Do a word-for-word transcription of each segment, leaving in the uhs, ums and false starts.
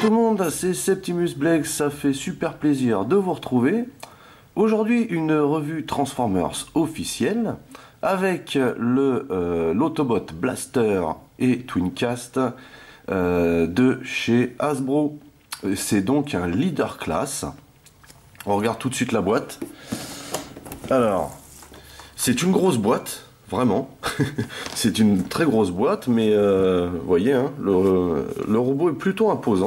tout le monde, c'est Septimus Blake, ça fait super plaisir de vous retrouver. Aujourd'hui, une revue Transformers officielle avec le euh, l'Autobot Blaster et Twincast euh, de chez Hasbro. C'est donc un leader class. On regarde tout de suite la boîte. Alors, c'est une grosse boîte, vraiment. C'est une très grosse boîte, mais euh, vous voyez, hein, le, le robot est plutôt imposant.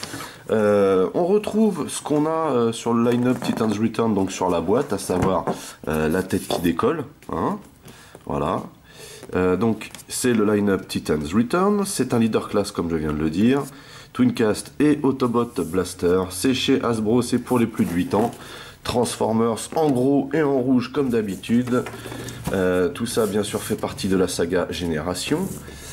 Euh, on retrouve ce qu'on a euh, sur le line-up Titans Return, donc sur la boîte, à savoir euh, la tête qui décolle. Hein, voilà. Euh, donc c'est le line-up Titans Return. C'est un leader class, comme je viens de le dire. Twincast et Autobot Blaster. C'est chez Hasbro, c'est pour les plus de huit ans. Transformers en gros et en rouge comme d'habitude. Euh, tout ça bien sûr fait partie de la saga Génération.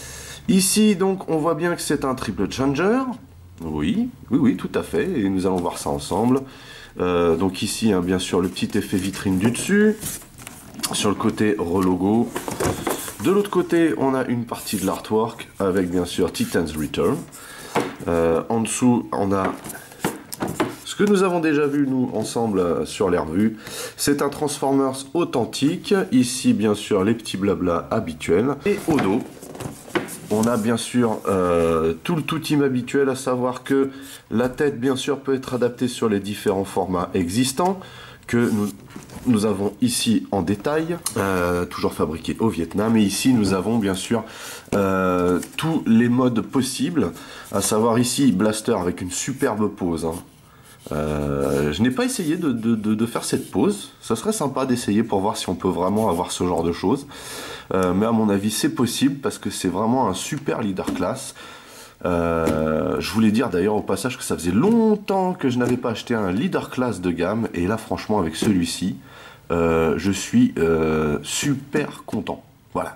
Ici donc on voit bien que c'est un triple changer. Oui, oui, oui, tout à fait. Et nous allons voir ça ensemble. Euh, donc ici hein, bien sûr le petit effet vitrine du dessus. Sur le côté relogo. De l'autre côté on a une partie de l'artwork avec bien sûr Titans Return. Euh, en dessous on a ce que nous avons déjà vu nous ensemble sur les revues, c'est un Transformers authentique. Ici bien sûr les petits blabla habituels. Et au dos, on a bien sûr euh, tout le tout team habituel, à savoir que la tête bien sûr peut être adaptée sur les différents formats existants, que nous, nous avons ici en détail, euh, toujours fabriqué au Vietnam. Et ici nous avons bien sûr euh, tous les modes possibles, à savoir ici Blaster avec une superbe pose. Hein. Euh, je n'ai pas essayé de, de, de, de faire cette pause. Ça serait sympa d'essayer pour voir si on peut vraiment avoir ce genre de choses. Euh, mais à mon avis, c'est possible parce que c'est vraiment un super leader class. Euh, je voulais dire d'ailleurs au passage que ça faisait longtemps que je n'avais pas acheté un leader class de gamme. Et là, franchement, avec celui-ci, euh, je suis euh, super content. Voilà.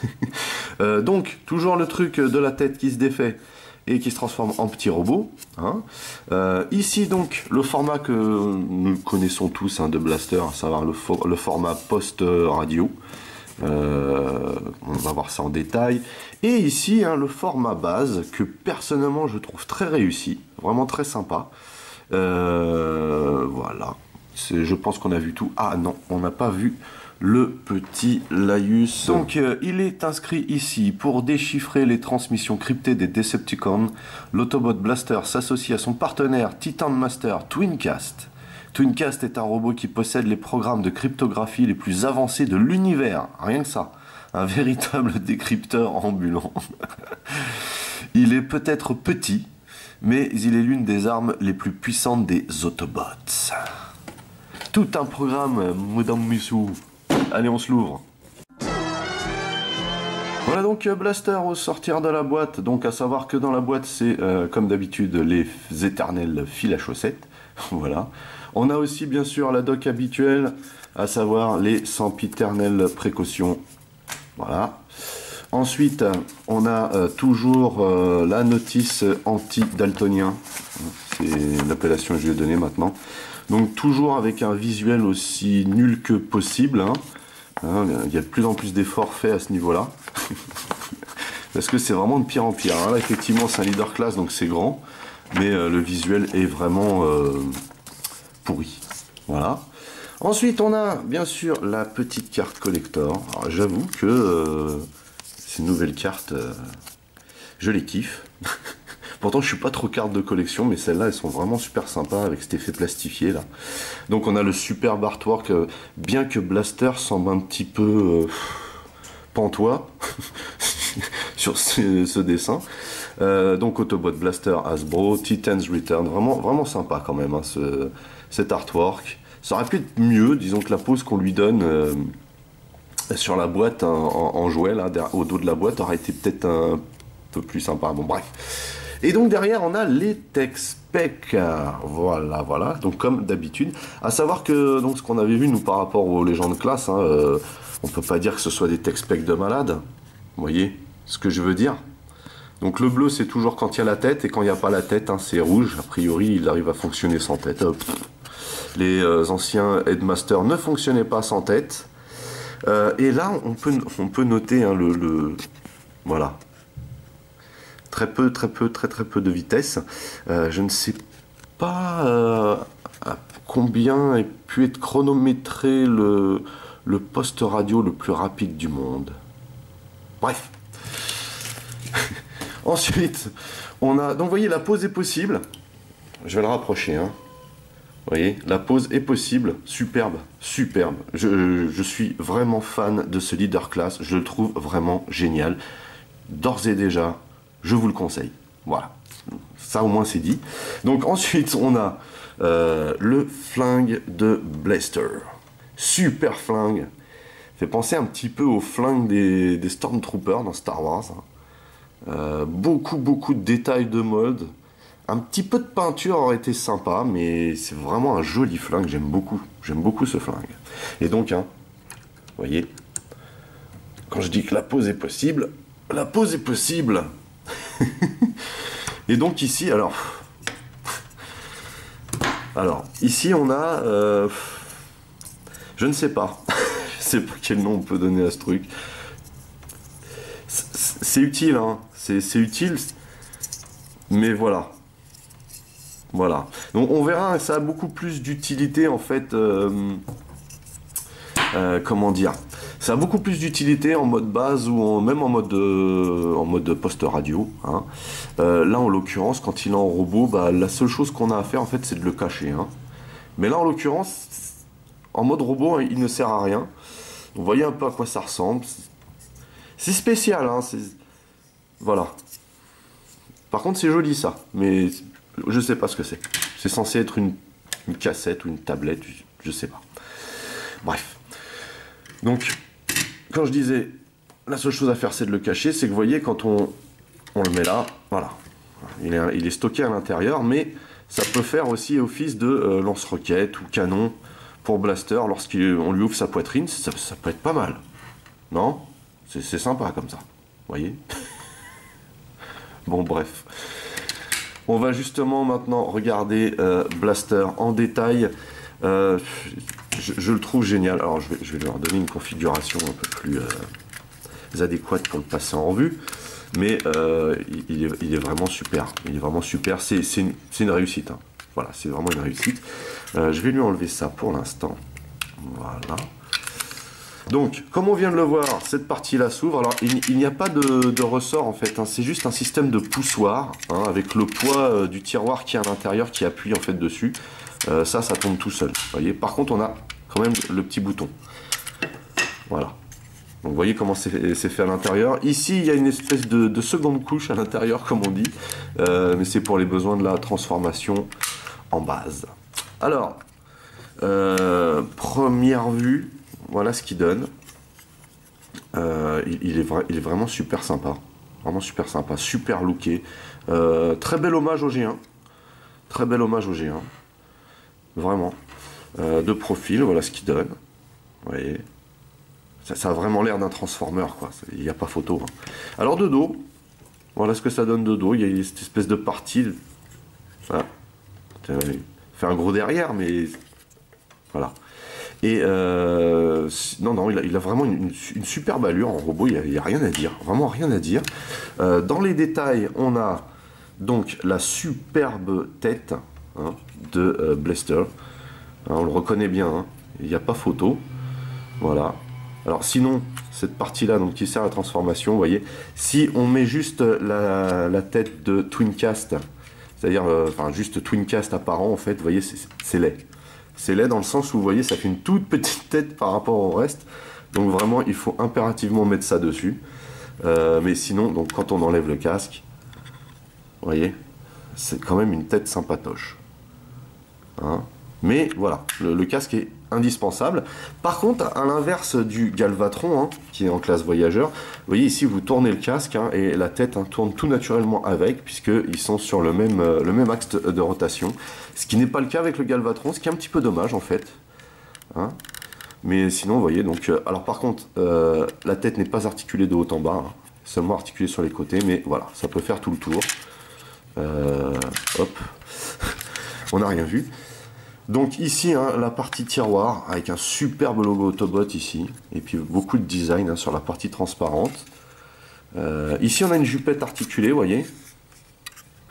euh, donc, toujours le truc de la tête qui se défait et qui se transforme en petit robot. Hein. Euh, ici donc le format que nous connaissons tous hein, de Blaster, à savoir le, for le format post-radio. Euh, on va voir ça en détail. Et ici hein, le format base que personnellement je trouve très réussi, vraiment très sympa. Euh, voilà. Je pense qu'on a vu tout. Ah non, on n'a pas vu le petit Laïus. Donc euh, il est inscrit ici pour déchiffrer les transmissions cryptées des Decepticons. L'Autobot Blaster s'associe à son partenaire Titan Master Twincast. Twincast est un robot qui possède les programmes de cryptographie les plus avancés de l'univers. Rien que ça. Un véritable décrypteur ambulant. Il est peut-être petit, mais il est l'une des armes les plus puissantes des Autobots. Tout un programme, Madame Missou. Allez, on se l'ouvre. Voilà donc Blaster au sortir de la boîte. Donc à savoir que dans la boîte, c'est euh, comme d'habitude les éternels fils à chaussettes. Voilà. On a aussi bien sûr la doc habituelle, à savoir les sempiternelles précautions. Voilà. Ensuite, on a euh, toujours euh, la notice anti-daltonien. C'est l'appellation que je lui ai donnée maintenant. Donc toujours avec un visuel aussi nul que possible. Hein. Hein, il y a de plus en plus d'efforts faits à ce niveau-là. Parce que c'est vraiment de pire en pire. Hein. Là, effectivement, c'est un leader class, donc c'est grand. Mais euh, le visuel est vraiment euh, pourri. Voilà. Ensuite, on a bien sûr la petite carte collector. J'avoue que euh, ces nouvelles cartes, euh, je les kiffe. Pourtant, je suis pas trop carte de collection, mais celles-là, elles sont vraiment super sympas avec cet effet plastifié là. Donc, on a le superbe artwork, euh, bien que Blaster semble un petit peu euh, pantois sur ce, ce dessin. Euh, donc, Autobot Blaster Hasbro, Titans Return, vraiment, vraiment sympa quand même hein, ce, cet artwork. Ça aurait pu être mieux, disons que la pose qu'on lui donne euh, sur la boîte en, en, en jouet là, au dos de la boîte, aurait été peut-être un peu plus sympa. Bon, bref. Et donc derrière on a les tech specs, voilà, voilà, donc comme d'habitude, à savoir que donc ce qu'on avait vu nous par rapport aux légendes classe, hein, euh, on peut pas dire que ce soit des tech specs de malade, vous voyez ce que je veux dire. Donc le bleu c'est toujours quand il y a la tête, et quand il n'y a pas la tête, hein, c'est rouge, a priori il arrive à fonctionner sans tête. Hop. Les euh, anciens Headmaster ne fonctionnaient pas sans tête, euh, et là on peut, on peut noter hein, le, le... voilà. très peu, très peu, très très peu de vitesse. Euh, je ne sais pas euh, à combien ait pu être chronométré le, le poste radio le plus rapide du monde. Bref. Ensuite, on a... Donc, vous voyez, la pause est possible. Je vais le rapprocher, hein. Vous voyez, la pause est possible, superbe, superbe. Je, je suis vraiment fan de ce leader class, je le trouve vraiment génial. D'ores et déjà, je vous le conseille. Voilà, ça au moins c'est dit. Donc ensuite, on a euh, le flingue de Blaster. Super flingue. Fait penser un petit peu au flingue des, des Stormtroopers dans Star Wars. Euh, beaucoup, beaucoup de détails de mode. Un petit peu de peinture aurait été sympa, mais c'est vraiment un joli flingue, j'aime beaucoup. J'aime beaucoup ce flingue. Et donc, hein, vous voyez, quand je dis que la pose est possible, la pose est possible. Et donc ici, alors... Alors, ici on a... Euh, je ne sais pas. Je sais pas quel nom on peut donner à ce truc. C'est utile, hein. C'est utile. Mais voilà. Voilà. Donc on verra, ça a beaucoup plus d'utilité en fait. Euh, euh, comment dire, ça a beaucoup plus d'utilité en mode base ou en, même en mode euh, en mode poste radio. Hein. Euh, là en l'occurrence, quand il est en robot, bah, la seule chose qu'on a à faire en fait, c'est de le cacher. Hein. Mais là en l'occurrence, en mode robot, il ne sert à rien. Vous voyez un peu à quoi ça ressemble. C'est spécial, hein. Voilà. Par contre, c'est joli ça, mais je sais pas ce que c'est. C'est censé être une, une cassette ou une tablette, je, je sais pas. Bref. Donc, quand je disais, la seule chose à faire, c'est de le cacher, c'est que vous voyez, quand on, on le met là, voilà. Il est, il est stocké à l'intérieur, mais ça peut faire aussi office de euh, lance-roquette ou canon pour Blaster lorsqu'on lui ouvre sa poitrine. Ça, ça peut être pas mal. Non? C'est sympa comme ça. Vous voyez? Bon, bref. On va justement maintenant regarder euh, Blaster en détail. Euh, je, je le trouve génial. Alors, je vais, je vais leur donner une configuration un peu plus euh, adéquate pour le passer en revue. Mais euh, il, est, il est vraiment super. Il est vraiment super. C'est une, une réussite. Hein. Voilà, c'est vraiment une réussite. Euh, je vais lui enlever ça pour l'instant. Voilà. Donc, comme on vient de le voir, cette partie-là s'ouvre. Alors, il, il n'y a pas de, de ressort en fait. Hein. C'est juste un système de poussoir hein, avec le poids euh, du tiroir qui est à l'intérieur qui appuie en fait dessus. Euh, ça, ça tombe tout seul. Vous voyez. Par contre, on a quand même le petit bouton. Voilà. Donc, vous voyez comment c'est fait à l'intérieur. Ici, il y a une espèce de, de seconde couche à l'intérieur, comme on dit. Euh, mais c'est pour les besoins de la transformation en base. Alors, euh, première vue. Voilà ce qu'il donne. Euh, il, il, est vrai, il est vraiment super sympa. Vraiment super sympa. Super looké. Euh, très bel hommage au G un. Très bel hommage au G un. Vraiment. Euh, de profil, voilà ce qu'il donne. Vous voyez. Ça, ça a vraiment l'air d'un Transformer, quoi. Il n'y a pas photo. Hein. Alors de dos. Voilà ce que ça donne de dos. Il y a cette espèce de partie. Voilà. Il fait un gros derrière, mais... Voilà. Et euh, non, non, il a, il a vraiment une, une superbe allure en robot, il n'y a, a rien à dire, vraiment rien à dire. Euh, dans les détails, on a donc la superbe tête hein, de euh, Blaster. Hein, on le reconnaît bien, hein, il n'y a pas photo. Voilà. Alors sinon, cette partie-là donc qui sert à la transformation, vous voyez, si on met juste la, la tête de Twincast, c'est-à-dire euh, enfin, juste Twincast apparent, en fait, vous voyez, c'est laid. C'est laid dans le sens où, vous voyez, ça fait une toute petite tête par rapport au reste. Donc vraiment, il faut impérativement mettre ça dessus. Euh, mais sinon, donc quand on enlève le casque, vous voyez, c'est quand même une tête sympatoche. Hein, mais voilà, le, le casque est indispensable. Par contre, à l'inverse du Galvatron, hein, qui est en classe voyageur, vous voyez ici, vous tournez le casque hein, et la tête hein, tourne tout naturellement avec, puisqu'ils sont sur le même, euh, le même axe de, de rotation. Ce qui n'est pas le cas avec le Galvatron, ce qui est un petit peu dommage en fait. Hein. Mais sinon, vous voyez, donc, euh, alors par contre, euh, la tête n'est pas articulée de haut en bas, hein, seulement articulée sur les côtés, mais voilà, ça peut faire tout le tour. Euh, hop, on n'a rien vu. Donc ici, hein, la partie tiroir, avec un superbe logo Autobot ici, et puis beaucoup de design hein, sur la partie transparente. Euh, ici, on a une jupette articulée, vous voyez,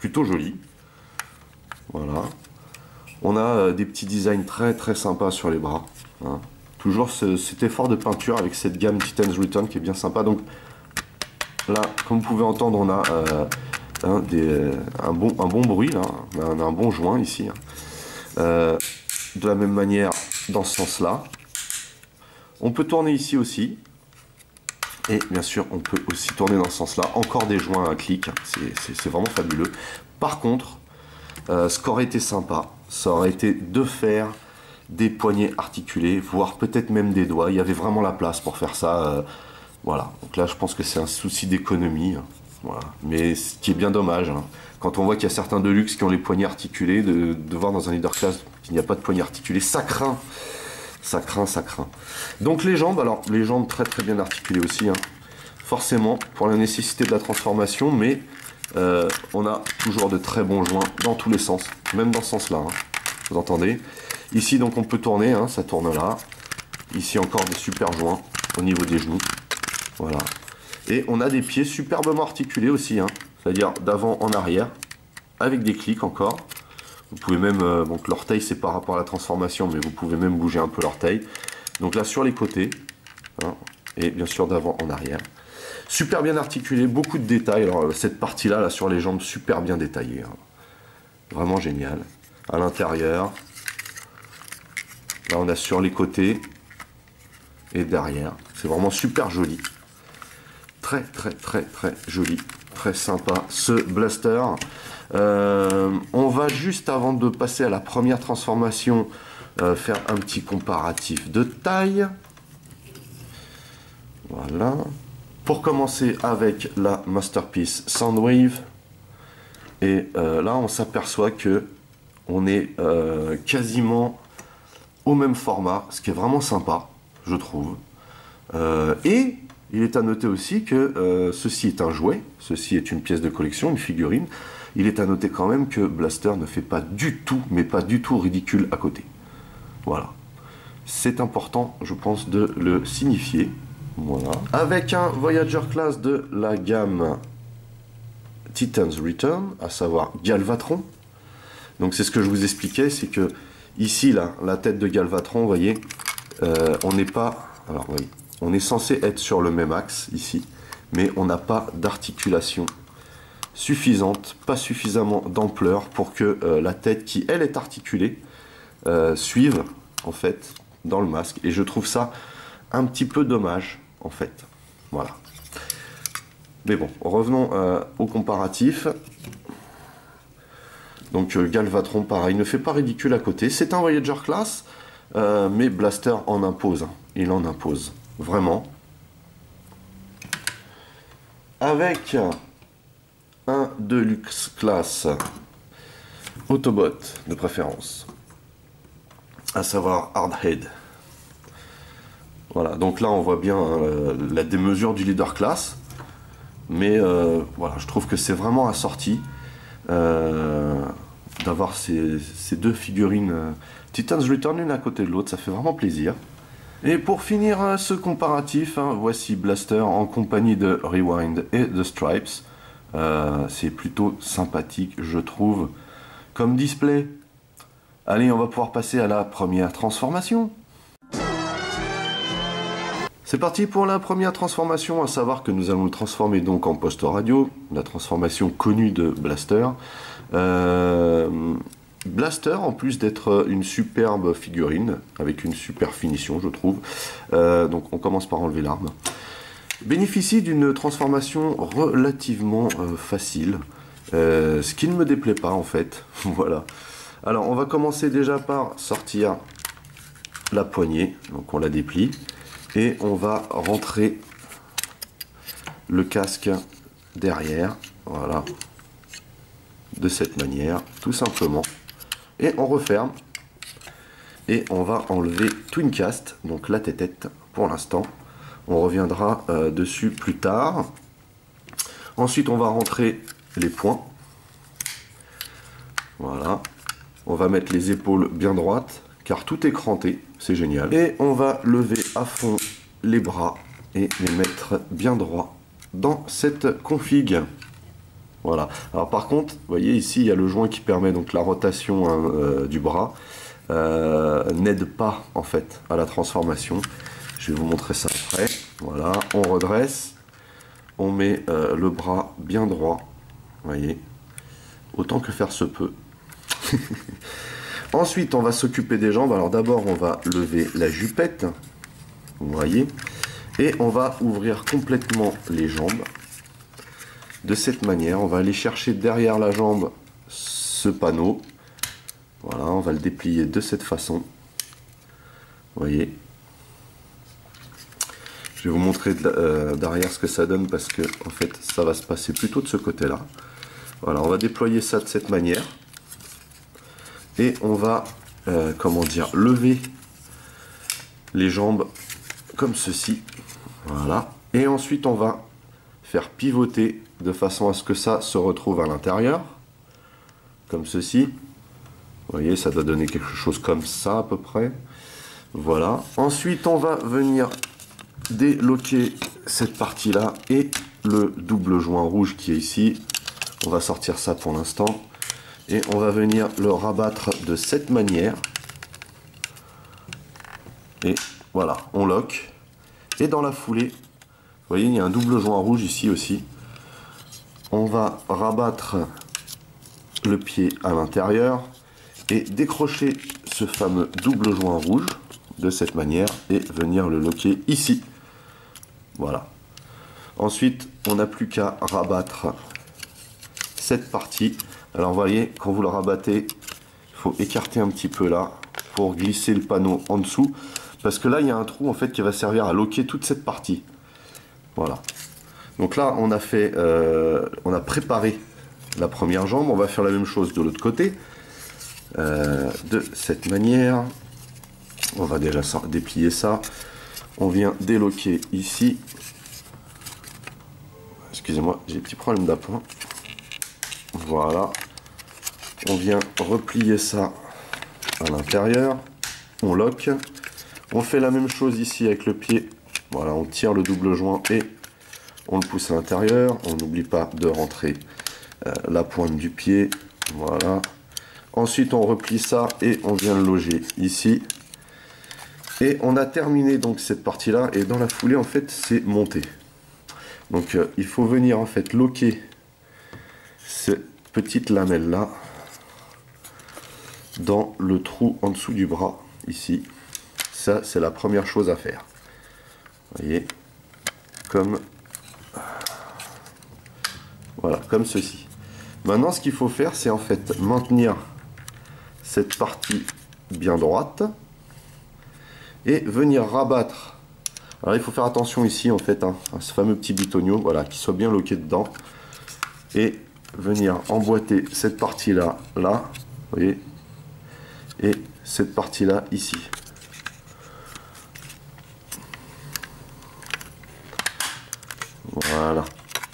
plutôt joli. Voilà. On a euh, des petits designs très très sympas sur les bras. Hein. Toujours ce, cet effort de peinture avec cette gamme Titan's Return qui est bien sympa. Donc là, comme vous pouvez entendre, on a euh, un, des, un, bon, un bon bruit, là. On a un bon joint ici. Hein. Euh, de la même manière, dans ce sens-là. On peut tourner ici aussi. Et bien sûr, on peut aussi tourner dans ce sens-là. Encore des joints à clic. C'est vraiment fabuleux. Par contre, euh, ce qu'aurait été sympa, ça aurait été de faire des poignets articulés, voire peut-être même des doigts. Il y avait vraiment la place pour faire ça. Euh, voilà. Donc là, je pense que c'est un souci d'économie. Hein. Voilà. Mais ce qui est bien dommage, hein. Quand on voit qu'il y a certains Deluxe qui ont les poignets articulés, de, de voir dans un leader class qu'il n'y a pas de poignets articulés, ça craint. Ça craint, ça craint. Donc les jambes, alors les jambes très très bien articulées aussi, hein. Forcément pour la nécessité de la transformation, mais euh, on a toujours de très bons joints dans tous les sens, même dans ce sens-là, hein. Vous entendez? Ici donc on peut tourner, hein, ça tourne là. Ici encore des super joints au niveau des genoux, voilà. Et on a des pieds superbement articulés aussi, hein, c'est-à-dire d'avant en arrière, avec des clics encore. Vous pouvez même, euh, donc l'orteil c'est par rapport à la transformation, mais vous pouvez même bouger un peu l'orteil. Donc là sur les côtés, hein, et bien sûr d'avant en arrière. Super bien articulé, beaucoup de détails. Alors cette partie-là, là sur les jambes, super bien détaillée. Hein. Vraiment génial. À l'intérieur, là on a sur les côtés et derrière. C'est vraiment super joli. Très très très très joli. Très sympa ce blaster. Euh, on va juste avant de passer à la première transformation euh, faire un petit comparatif de taille. Voilà. Pour commencer avec la Masterpiece Soundwave. Et euh, là on s'aperçoit que on est euh, quasiment au même format, ce qui est vraiment sympa, je trouve. Euh, et il est à noter aussi que euh, ceci est un jouet, ceci est une pièce de collection, une figurine. Il est à noter quand même que Blaster ne fait pas du tout, mais pas du tout ridicule à côté. Voilà. C'est important, je pense, de le signifier. Voilà. Avec un Voyager Class de la gamme Titan's Return, à savoir Galvatron. Donc c'est ce que je vous expliquais, c'est que ici, là, la tête de Galvatron, vous voyez, euh, on n'est pas... Alors, vous voyez, on est censé être sur le même axe, ici, mais on n'a pas d'articulation suffisante, pas suffisamment d'ampleur pour que euh, la tête qui elle est articulée euh, suive en fait dans le masque, et je trouve ça un petit peu dommage en fait. Voilà. Mais bon, revenons euh, au comparatif. Donc euh, Galvatron pareil, ne fait pas ridicule à côté, c'est un Voyager Class, euh, mais Blaster en impose, hein. Il en impose vraiment. Avec un Deluxe Class Autobot de préférence, à savoir Hardhead. Voilà, donc là on voit bien euh, la démesure du Leader Class, mais euh, voilà, je trouve que c'est vraiment assorti euh, d'avoir ces, ces deux figurines euh, Titan's Return l'une à côté de l'autre, ça fait vraiment plaisir. Et pour finir euh, ce comparatif, hein, voici Blaster en compagnie de Rewind et de Stripes. Euh, c'est plutôt sympathique, je trouve, comme display. Allez, on va pouvoir passer à la première transformation. C'est parti pour la première transformation, à savoir que nous allons le transformer donc en poste radio, la transformation connue de Blaster. Euh, Blaster, en plus d'être une superbe figurine, avec une super finition, je trouve, euh, donc on commence par enlever l'arme, bénéficie d'une transformation relativement euh, facile, euh, ce qui ne me déplaît pas en fait. Voilà. Alors on va commencer déjà par sortir la poignée, donc on la déplie, et on va rentrer le casque derrière, voilà, de cette manière, tout simplement, et on referme, et on va enlever Twincast, donc la tête-tête pour l'instant. On reviendra euh, dessus plus tard. Ensuite, on va rentrer les poings. Voilà. On va mettre les épaules bien droites, car tout est cranté. C'est génial. Et on va lever à fond les bras et les mettre bien droits dans cette config. Voilà. Alors par contre, vous voyez ici, il y a le joint qui permet donc la rotation hein, euh, du bras. Euh, n'aide pas en fait à la transformation. Je vais vous montrer ça après. Voilà, on redresse, on met euh, le bras bien droit. Vous voyez, autant que faire se peut. Ensuite, on va s'occuper des jambes. Alors d'abord, on va lever la jupette. Vous voyez, et on va ouvrir complètement les jambes. De cette manière, on va aller chercher derrière la jambe ce panneau. Voilà, on va le déplier de cette façon. Vous voyez. Je vais vous montrer de, euh, derrière ce que ça donne parce que en fait, ça va se passer plutôt de ce côté-là. Voilà, on va déployer ça de cette manière. Et on va, euh, comment dire, lever les jambes comme ceci. Voilà. Et ensuite, on va faire pivoter de façon à ce que ça se retrouve à l'intérieur, comme ceci. Vous voyez, ça doit donner quelque chose comme ça à peu près. Voilà. Ensuite, on va venir déloquer cette partie-là et le double joint rouge qui est ici. On va sortir ça pour l'instant. Et on va venir le rabattre de cette manière. Et voilà, on lock. Et dans la foulée, vous voyez, il y a un double joint rouge ici aussi. On va rabattre le pied à l'intérieur et décrocher ce fameux double joint rouge de cette manière et venir le loquer ici. Voilà. Ensuite, on n'a plus qu'à rabattre cette partie. Alors, vous voyez, quand vous le rabattez, il faut écarter un petit peu là pour glisser le panneau en dessous. Parce que là, il y a un trou en fait qui va servir à loquer toute cette partie. Voilà. Donc là, on a fait, euh, on a préparé la première jambe. On va faire la même chose de l'autre côté. Euh, de cette manière. On va déjà déplier ça. On vient déloquer ici. Excusez-moi, j'ai un petit problème d'appoint. Voilà. On vient replier ça à l'intérieur. On lock. On fait la même chose ici avec le pied. Voilà, on tire le double joint et on le pousse à l'intérieur. On n'oublie pas de rentrer euh, la pointe du pied. Voilà. Ensuite, on replie ça et on vient le loger ici. Et on a terminé donc cette partie-là. Et dans la foulée, en fait, c'est monté. Donc, euh, il faut venir en fait loquer cette petite lamelle-là dans le trou en dessous du bras, ici. Ça, c'est la première chose à faire. Vous voyez, comme voilà, comme ceci. Maintenant, ce qu'il faut faire, c'est en fait maintenir cette partie bien droite et venir rabattre. Alors, il faut faire attention ici, en fait, hein, à ce fameux petit bitonio, voilà, qui soit bien loqué dedans et venir emboîter cette partie-là, là, vous voyez, et cette partie-là ici. Voilà.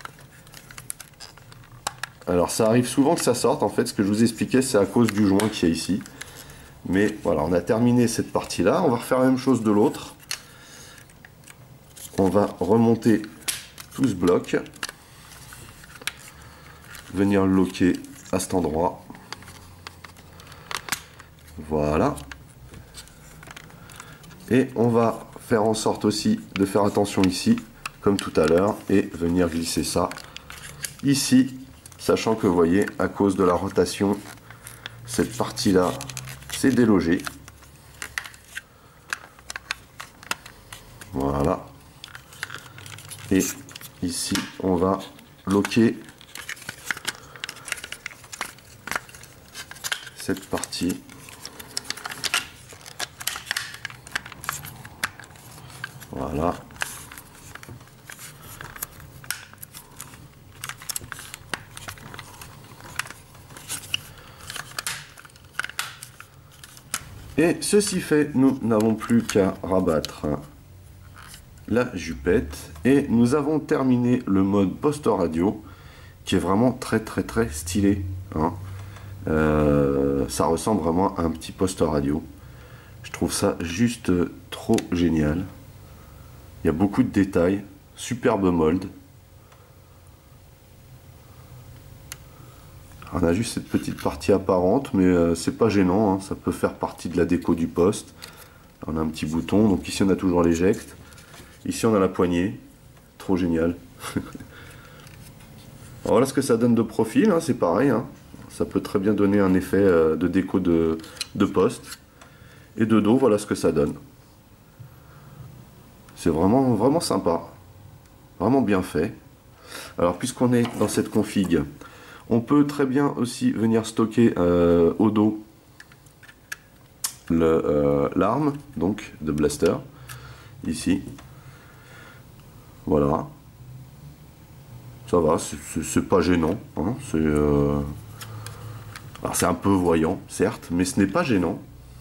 Alors ça arrive souvent que ça sorte, en fait, ce que je vous expliquais, c'est à cause du joint qui est ici. Mais voilà, on a terminé cette partie-là. On va refaire la même chose de l'autre. On va remonter tout ce bloc. Venir le loquer à cet endroit. Voilà. Et on va faire en sorte aussi de faire attention ici, comme tout à l'heure, et venir glisser ça ici, sachant que vous voyez, à cause de la rotation, cette partie-là, c'est délogé. Voilà. Et ici, on va loquer cette partie. Voilà. Et ceci fait, nous n'avons plus qu'à rabattre la jupette et nous avons terminé le mode poste radio qui est vraiment très très très stylé, hein. Euh, ça ressemble vraiment à un petit poste radio. Je trouve ça juste trop génial. Il y a beaucoup de détails, superbe mold. On a juste cette petite partie apparente, mais euh, c'est pas gênant, hein, ça peut faire partie de la déco du poste. On a un petit bouton, donc ici on a toujours l'éjecte. Ici on a la poignée, trop génial. Alors voilà ce que ça donne de profil, hein, c'est pareil. Hein. Ça peut très bien donner un effet euh, de déco de, de poste. Et de dos, voilà ce que ça donne. C'est vraiment, vraiment sympa. Vraiment bien fait. Alors puisqu'on est dans cette config, on peut très bien aussi venir stocker euh, au dos l'arme euh, donc de blaster. Ici. Voilà. Ça va, c'est pas gênant. Hein, c'est euh... Alors c'est un peu voyant, certes, mais ce n'est pas gênant.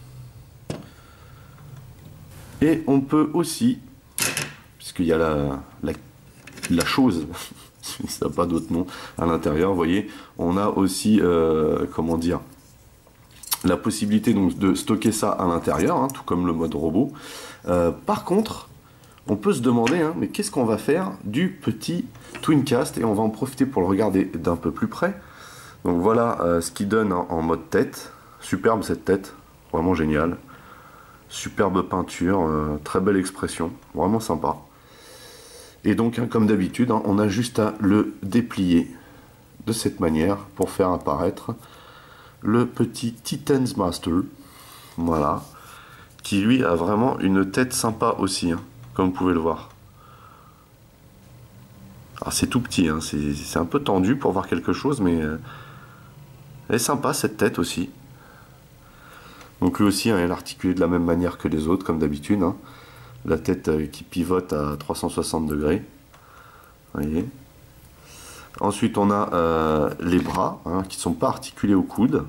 Et on peut aussi, puisqu'il y a la, la, la chose, ça n'a pas d'autre nom, à l'intérieur, vous voyez, on a aussi, euh, comment dire, la possibilité donc de stocker ça à l'intérieur, hein, tout comme le mode robot. Euh, par contre, on peut se demander, hein, mais qu'est-ce qu'on va faire du petit Twincast, et on va en profiter pour le regarder d'un peu plus près. Donc voilà euh, ce qu'il donne en, en mode tête. Superbe cette tête, vraiment génial. Superbe peinture, euh, très belle expression, vraiment sympa. Et donc, hein, comme d'habitude, hein, on a juste à le déplier de cette manière pour faire apparaître le petit Titan's Master. Voilà. Qui lui a vraiment une tête sympa aussi, hein, comme vous pouvez le voir. Alors c'est tout petit, hein, c'est un peu tendu pour voir quelque chose, mais euh, elle est sympa cette tête aussi. Donc lui aussi, hein, elle est articulée de la même manière que les autres, comme d'habitude. Hein. La tête euh, qui pivote à trois cent soixante degrés. Vous voyez. Ensuite, on a euh, les bras, hein, qui ne sont pas articulés au coude.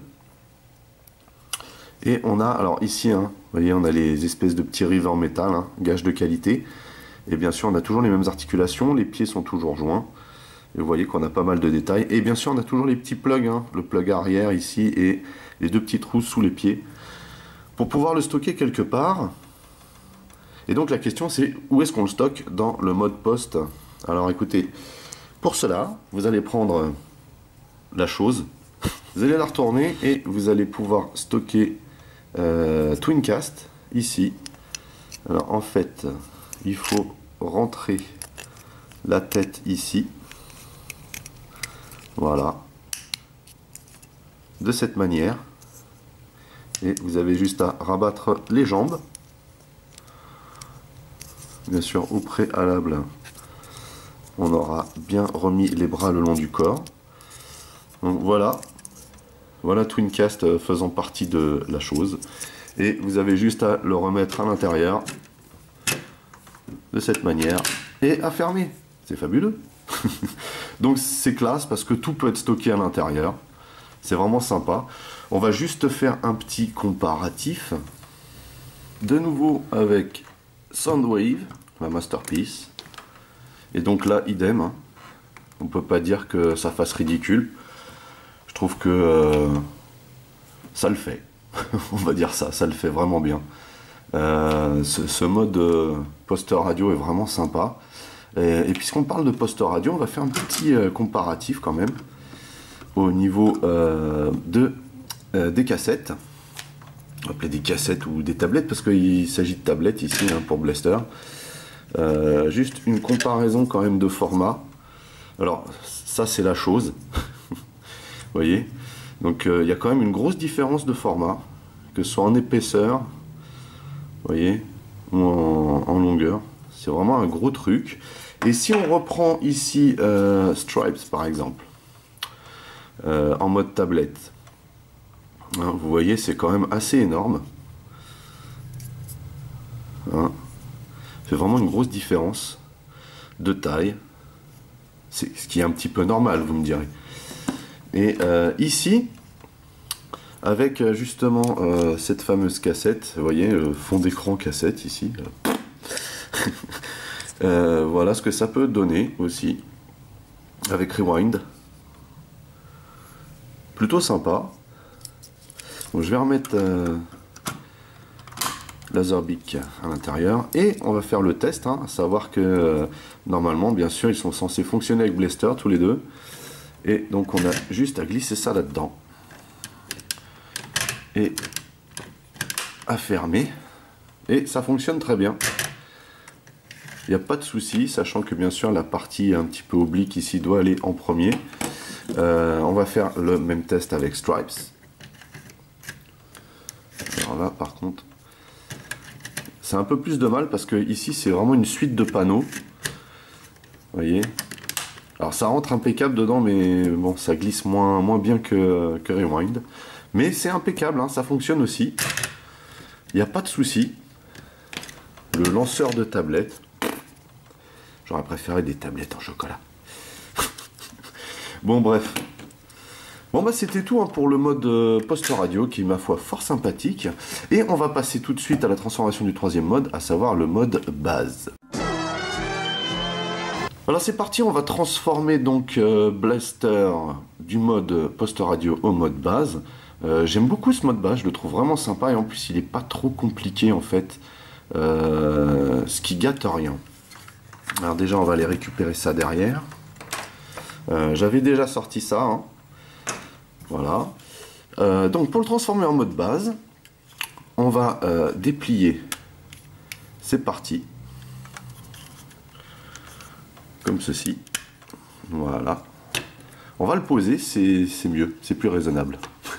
Et on a, alors ici, hein, vous voyez, on a les espèces de petits rivets en métal, hein, gage de qualité. Et bien sûr, on a toujours les mêmes articulations, les pieds sont toujours joints. Et vous voyez qu'on a pas mal de détails. Et bien sûr, on a toujours les petits plugs, hein, le plug arrière ici et les deux petits trous sous les pieds. Pour pouvoir le stocker quelque part. Et donc la question c'est où est-ce qu'on le stocke dans le mode poste. Alors écoutez, pour cela, vous allez prendre la chose, vous allez la retourner et vous allez pouvoir stocker euh, Twincast ici. Alors en fait, il faut rentrer la tête ici. Voilà. De cette manière. Et vous avez juste à rabattre les jambes. Bien sûr, au préalable, on aura bien remis les bras le long du corps. Donc voilà. Voilà Twincast faisant partie de la chose. Et vous avez juste à le remettre à l'intérieur. De cette manière. Et à fermer. C'est fabuleux. Donc c'est classe parce que tout peut être stocké à l'intérieur. C'est vraiment sympa. On va juste faire un petit comparatif. De nouveau avec Soundwave, la Masterpiece. Et donc là, idem. Hein. On ne peut pas dire que ça fasse ridicule. Je trouve que euh, ça le fait. On va dire ça, ça le fait vraiment bien. Euh, ce, ce mode euh, poster radio est vraiment sympa. Et, et puisqu'on parle de poster radio, on va faire un petit euh, comparatif quand même au niveau euh, de, euh, des cassettes. On va appeler des cassettes ou des tablettes parce qu'il s'agit de tablettes ici hein, pour Blaster. Euh, juste une comparaison quand même de format. Alors ça c'est la chose. Vous voyez. Donc il euh, y a quand même une grosse différence de format, que ce soit en épaisseur, vous voyez, ou en, en longueur. C'est vraiment un gros truc. Et si on reprend ici euh, Stripes par exemple, euh, en mode tablette, hein, vous voyez c'est quand même assez énorme. Hein, fait vraiment une grosse différence de taille. C'est ce qui est un petit peu normal, vous me direz. Et euh, ici, avec justement euh, cette fameuse cassette, vous voyez, le fond d'écran cassette ici. euh, voilà ce que ça peut donner aussi, avec Rewind. Plutôt sympa. Donc, je vais remettre euh, Laserbeak à l'intérieur et on va faire le test, hein, à savoir que euh, normalement, bien sûr, ils sont censés fonctionner avec Blaster tous les deux. Et donc on a juste à glisser ça là-dedans. Et à fermer. Et ça fonctionne très bien. Il n'y a pas de souci, sachant que bien sûr la partie un petit peu oblique ici doit aller en premier. Euh, on va faire le même test avec Stripes. Alors là par contre, c'est un peu plus de mal parce que ici c'est vraiment une suite de panneaux. Vous voyez. Alors ça rentre impeccable dedans, mais bon, ça glisse moins, moins bien que, que Rewind. Mais c'est impeccable, hein, ça fonctionne aussi. Il n'y a pas de souci. Le lanceur de tablette. J'aurais préféré des tablettes en chocolat. Bon bref. Bon bah c'était tout hein, pour le mode euh, poste radio qui est ma foi fort sympathique. Et on va passer tout de suite à la transformation du troisième mode, à savoir le mode base. Alors c'est parti, on va transformer donc euh, Blaster du mode poste radio au mode base. Euh, J'aime beaucoup ce mode base, je le trouve vraiment sympa et en plus il n'est pas trop compliqué en fait, euh, ce qui gâte rien. Alors déjà on va aller récupérer ça derrière. Euh, J'avais déjà sorti ça, hein. Voilà. Euh, donc pour le transformer en mode base, on va euh, déplier ces parties. Comme ceci, voilà. On va le poser, c'est mieux, c'est plus raisonnable.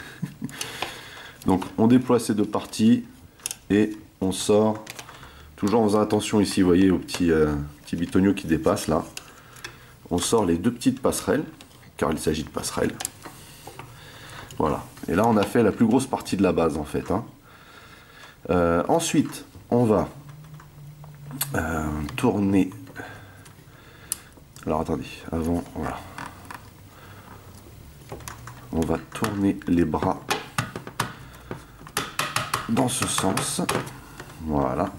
Donc on déploie ces deux parties et on sort, toujours en faisant attention ici, vous voyez, au petit, euh, petit bitonio qui dépasse là. On sort les deux petites passerelles, car il s'agit de passerelles. Voilà, et là on a fait la plus grosse partie de la base en fait, hein. Euh, ensuite, on va euh, tourner. Alors attendez, avant, voilà. On va tourner les bras dans ce sens. Voilà.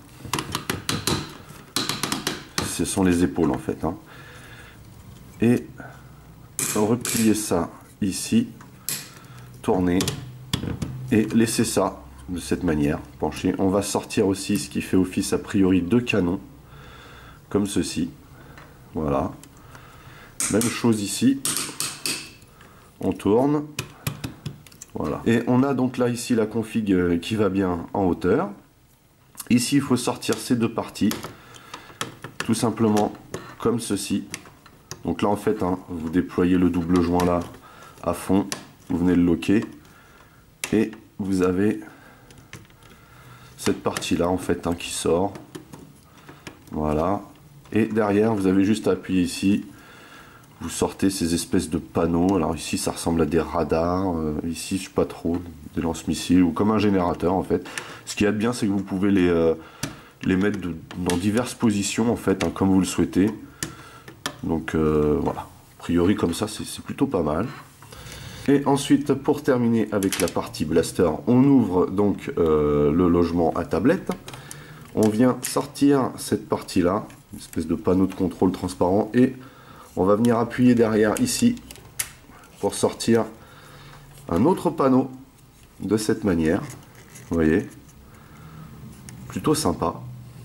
Ce sont les épaules en fait, hein. Et replier ça ici, tourner et laisser ça de cette manière, penché. On va sortir aussi ce qui fait office a priori de canon, comme ceci. Voilà. Même chose ici, on tourne, voilà. Et on a donc là ici la config qui va bien en hauteur. Ici il faut sortir ces deux parties, tout simplement comme ceci. Donc là en fait, hein, vous déployez le double joint là à fond, vous venez le loquer, et vous avez cette partie là en fait hein, qui sort, voilà. Et derrière vous avez juste à appuyer ici. Vous sortez ces espèces de panneaux. Alors ici ça ressemble à des radars, euh, ici je sais pas trop, des lance-missiles ou comme un générateur en fait. Ce qui est bien, c'est que vous pouvez les, euh, les mettre de, dans diverses positions en fait, hein, comme vous le souhaitez. Donc euh, voilà, a priori comme ça c'est plutôt pas mal. Et ensuite pour terminer avec la partie blaster, on ouvre donc euh, le logement à tablette. On vient sortir cette partie là, une espèce de panneau de contrôle transparent, et on va venir appuyer derrière ici pour sortir un autre panneau de cette manière. Vous voyez, plutôt sympa.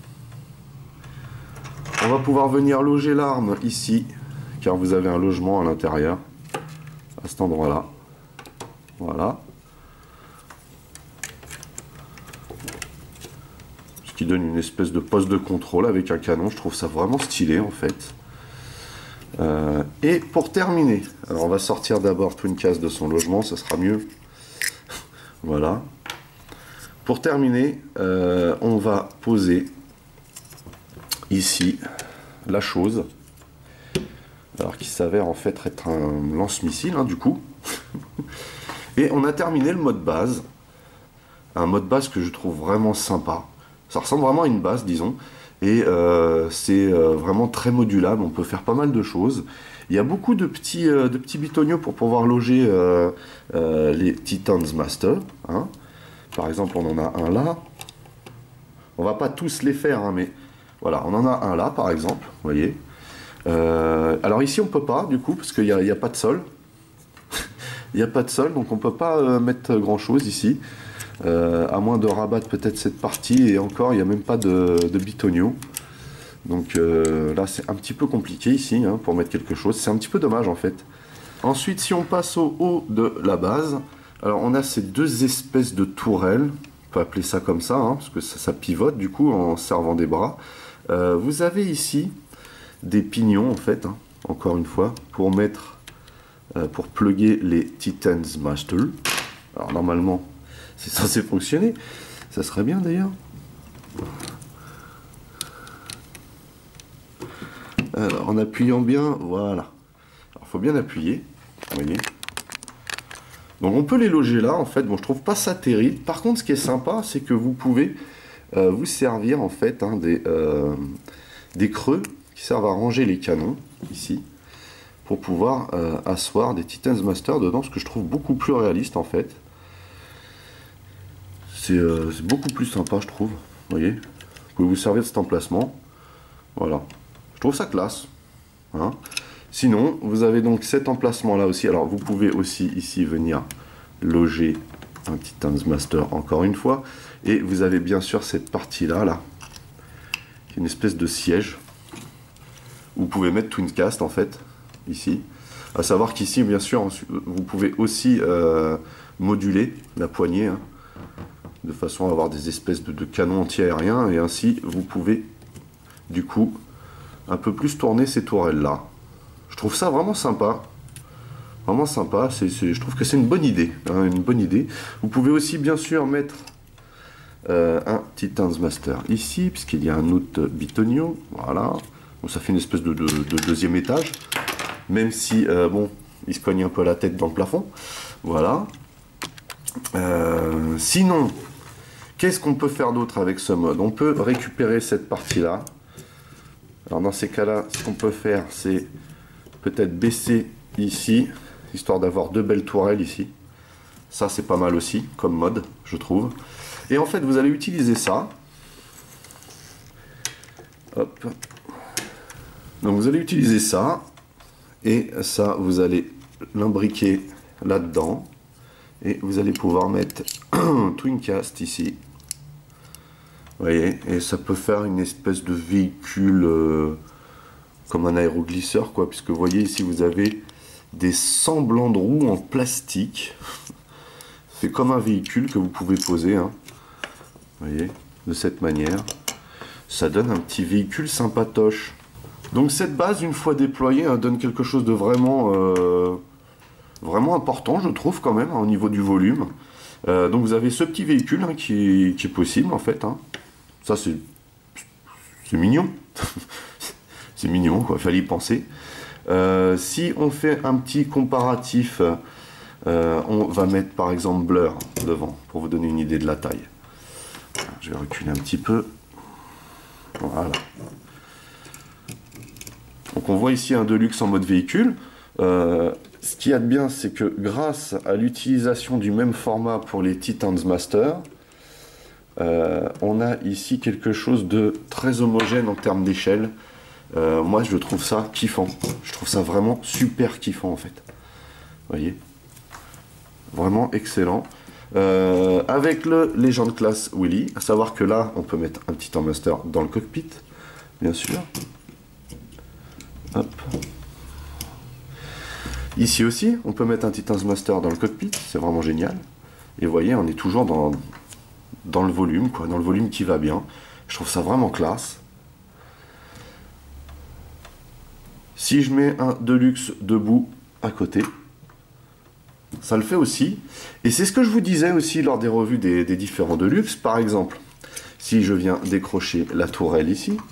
On va pouvoir venir loger l'arme ici, car vous avez un logement à l'intérieur, à cet endroit-là. Voilà. Ce qui donne une espèce de poste de contrôle avec un canon. Je trouve ça vraiment stylé en fait. Euh, et pour terminer, alors on va sortir d'abord Twincast de son logement, ça sera mieux. Voilà. Pour terminer, euh, on va poser ici la chose, alors qui s'avère en fait être un lance-missile, hein, du coup. Et on a terminé le mode base, un mode base que je trouve vraiment sympa. Ça ressemble vraiment à une base, disons. Et euh, c'est euh, vraiment très modulable, on peut faire pas mal de choses. Il y a beaucoup de petits, euh, de petits bitonios pour pouvoir loger euh, euh, les Titans Master, hein. Par exemple, on en a un là. On va pas tous les faire, hein, mais voilà, on en a un là, par exemple, vous voyez. Euh, alors ici, on peut pas, du coup, parce qu'il n'y a, a pas de sol. Il n'y a pas de sol, donc on peut pas euh, mettre grand-chose ici. Euh, à moins de rabattre peut-être cette partie, et encore il n'y a même pas de, de bitonio, donc euh, là c'est un petit peu compliqué ici, hein, pour mettre quelque chose. C'est un petit peu dommage en fait, Ensuite, si on passe au haut de la base, alors on a ces deux espèces de tourelles, on peut appeler ça comme ça, hein, parce que ça, ça pivote du coup en servant des bras. Euh, vous avez ici des pignons en fait, hein, encore une fois, pour mettre, euh, pour plugger les Titan's Master. Alors normalement, c'est censé fonctionner, ça serait bien d'ailleurs. Alors en appuyant bien, voilà. Alors faut bien appuyer, vous voyez. Donc on peut les loger là en fait. Bon, je trouve pas ça terrible. Par contre, ce qui est sympa, c'est que vous pouvez euh, vous servir en fait hein, des, euh, des creux qui servent à ranger les canons ici pour pouvoir euh, asseoir des Titan's Master dedans, ce que je trouve beaucoup plus réaliste en fait. C'est euh, beaucoup plus sympa, je trouve. Vous voyez, vous pouvez vous servir de cet emplacement. Voilà, je trouve ça classe. Hein. Sinon, vous avez donc cet emplacement là aussi. Alors, vous pouvez aussi ici venir loger un Titan's Master encore une fois. Et vous avez bien sûr cette partie là, là, qui est une espèce de siège. Vous pouvez mettre Twincast en fait, ici. À savoir qu'ici, bien sûr, vous pouvez aussi euh, moduler la poignée, hein, de façon à avoir des espèces de, de canons anti-aériens. Et ainsi, vous pouvez, du coup, un peu plus tourner ces tourelles là. Je trouve ça vraiment sympa, vraiment sympa. C'est, c'est, je trouve que c'est une bonne idée, hein, une bonne idée. Vous pouvez aussi bien sûr mettre euh, un Titan's Master ici, puisqu'il y a un autre bitonio. Voilà, bon, ça fait une espèce de, de, de deuxième étage, même si euh, bon, il se cogne un peu la tête dans le plafond. Voilà. Euh, sinon, qu'est-ce qu'on peut faire d'autre avec ce mode? On peut récupérer cette partie-là. Alors dans ces cas-là, ce qu'on peut faire, c'est peut-être baisser ici, histoire d'avoir deux belles tourelles ici. Ça, c'est pas mal aussi, comme mode, je trouve. Et en fait, vous allez utiliser ça. Hop. Donc vous allez utiliser ça. Et ça, vous allez l'imbriquer là-dedans. Et vous allez pouvoir mettre un Twincast ici. Vous voyez, et ça peut faire une espèce de véhicule... Euh, comme un aéroglisseur, quoi, puisque vous voyez ici vous avez des semblants de roues en plastique. C'est comme un véhicule que vous pouvez poser, hein. Vous voyez, de cette manière. Ça donne un petit véhicule sympatoche. Donc cette base, une fois déployée, hein, donne quelque chose de vraiment, euh, vraiment important, je trouve quand même, hein, au niveau du volume. Euh, donc vous avez ce petit véhicule hein, qui, qui est possible en fait. Hein. Ça c'est c'est mignon. C'est mignon, quoi, fallait y penser. Euh, si on fait un petit comparatif, euh, on va mettre par exemple Blur devant, pour vous donner une idée de la taille. Je vais reculer un petit peu. Voilà. Donc on voit ici un Deluxe en mode véhicule. Euh, ce qu'il y a de bien, c'est que grâce à l'utilisation du même format pour les Titan's Master, euh, on a ici quelque chose de très homogène en termes d'échelle. Euh, moi je trouve ça kiffant, je trouve ça vraiment super kiffant en fait, vous voyez, vraiment excellent. Euh, avec le Legend Class Willy, à savoir que là on peut mettre un Titan Master dans le cockpit, bien sûr. Hop. Ici aussi on peut mettre un Titan's Master dans le cockpit, c'est vraiment génial. Et vous voyez, on est toujours dans, dans le volume, quoi, dans le volume qui va bien, je trouve ça vraiment classe. Si je mets un Deluxe debout à côté, ça le fait aussi. Et c'est ce que je vous disais aussi lors des revues des, des différents Deluxe. Par exemple, si je viens décrocher la tourelle ici, vous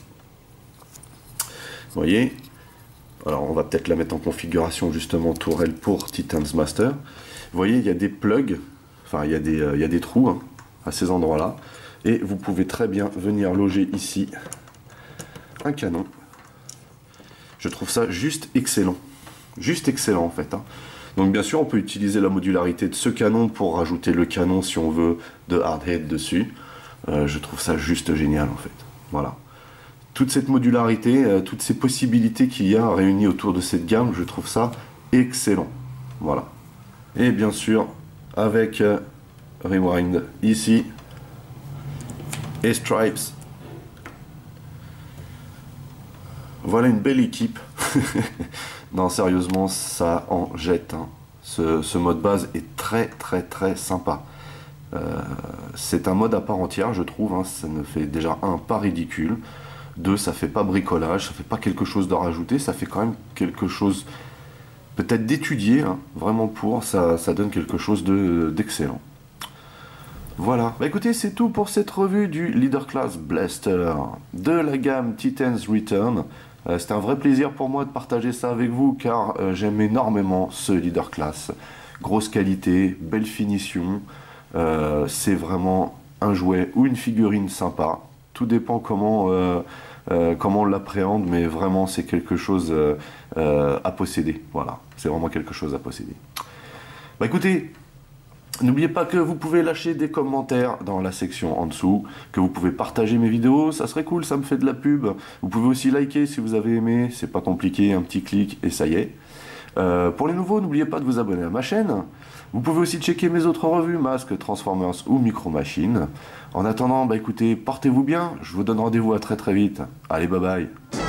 voyez, alors on va peut-être la mettre en configuration justement tourelle pour Titan's Master. Vous voyez, il y a des plugs, enfin il y a des, euh, il y a des trous hein, à ces endroits-là. Et vous pouvez très bien venir loger ici un canon. Je trouve ça juste excellent. Juste excellent en fait. Hein. Donc bien sûr, on peut utiliser la modularité de ce canon pour rajouter le canon si on veut de hardhead dessus. Euh, je trouve ça juste génial en fait. Voilà. Toute cette modularité, euh, toutes ces possibilités qu'il y a réunies autour de cette gamme, je trouve ça excellent. Voilà. Et bien sûr, avec euh, Rewind ici et Stripes. Voilà une belle équipe. Non, sérieusement, ça en jette, hein. Ce, ce mode base est très très très sympa. Euh, c'est un mode à part entière, je trouve, hein. Ça ne fait déjà, un, pas ridicule. Deux, ça fait pas bricolage, ça fait pas quelque chose de rajouté, ça fait quand même quelque chose peut-être d'étudier, hein, vraiment pour, ça, ça donne quelque chose de, d'excellent. Voilà, bah écoutez, c'est tout pour cette revue du Leader Class Blaster de la gamme Titan's Return. Euh, C'était un vrai plaisir pour moi de partager ça avec vous car euh, j'aime énormément ce Leader Class. Grosse qualité, belle finition, euh, c'est vraiment un jouet ou une figurine sympa. Tout dépend comment, euh, euh, comment on l'appréhende, mais vraiment c'est quelque chose euh, euh, à posséder. Voilà, c'est vraiment quelque chose à posséder. Bah écoutez, n'oubliez pas que vous pouvez lâcher des commentaires dans la section en dessous, que vous pouvez partager mes vidéos, ça serait cool, ça me fait de la pub. Vous pouvez aussi liker si vous avez aimé, c'est pas compliqué, un petit clic et ça y est. Euh, pour les nouveaux, n'oubliez pas de vous abonner à ma chaîne. Vous pouvez aussi checker mes autres revues, Masques, Transformers ou Micro Machines. En attendant, bah écoutez, portez-vous bien, je vous donne rendez-vous à très très vite. Allez, bye bye.